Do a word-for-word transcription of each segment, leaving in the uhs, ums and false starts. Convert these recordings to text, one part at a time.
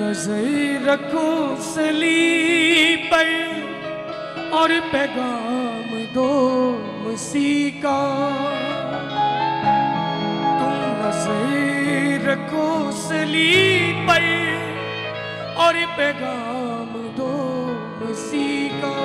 नजर रखो सलीब पर और पैगाम दो मसीह का। तुम नजर रखो सलीब पर और पैगाम दो मसीह का।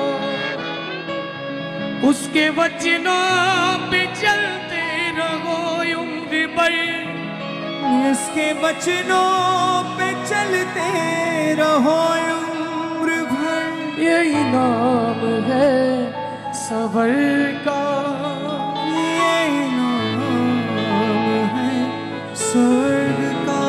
उसके वचनों पे चलते रहो उम्र भर, उसके वचनों पे चलते रहो उम्र भर। यही नाम है सबर का, यही नाम है स्वर्ग का।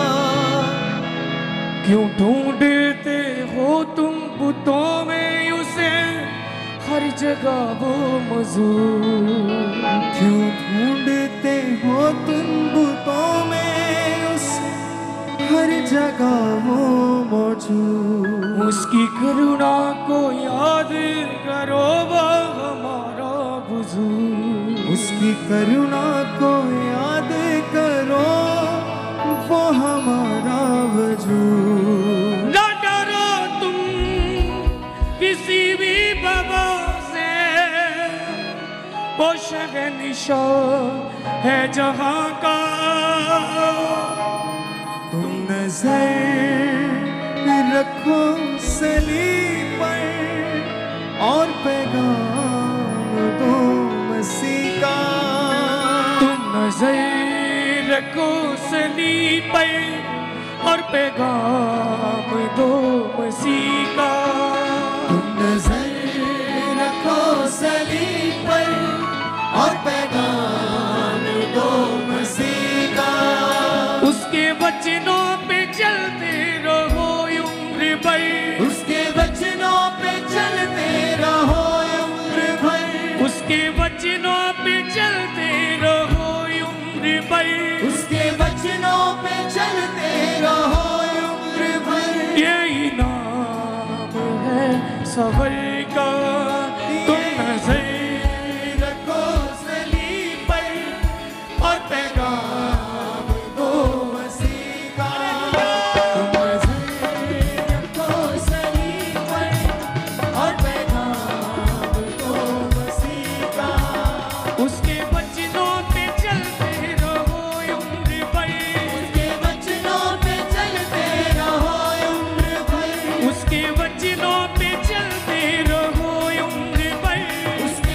क्यों ढूंढते हो तुम बुतों में उसे, हर जगह वो मौजूद। क्यों ढूंढते हो तुम बुतों में उसे, हर जगह वो मौजूद। उसकी करुणा को याद करो वो हमारा बुजुर्ग। उसकी करुणा को याद करो वो हमारा वजूद। ना डरो तुम किसी भी बाबा से, वो शहंशाह है जहां का। तुम नजर रखो सलीब पर और पैगाम दो मसीह का। तुम नजर रखो सलीब पर और पैगाम दो मसीह का। तुम नजर रखो सलीब पर और पैगाम दो मसीह का। उसके वचनों पे चलते रहो उम्र भर, उसके वचनों पे चलते रहो उम्र भर। उसके वचनों पे चलते रहो उम्र भर। उसके वचनों पे चलते रहो उम्र भर। यही नाम है सबर का। तुम नजर रखो सलीब पर और पैगाम दो मसीह का। तुम नजर रखो सलीब पर और पैगाम दो मसीह का। उसके वचनों पे चलते रहो उम्र भर। उसके वचनों पे चलते रहो उम्र भर। उसके वचनों पे चलते रहो उम्र भर। उसके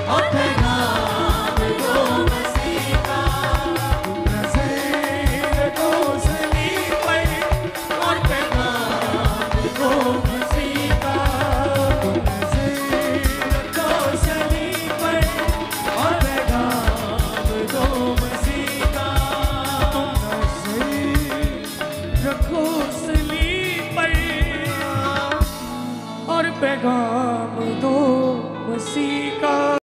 और पैगाम दो मसीह का। नज़ीर को सलीब पर और पैगाम दो मसीह का। नज़ीर को सलीब पर और पैगाम दो मसीह का। नज़ीर रखो सलीब पर और पैगाम दो मसीह का।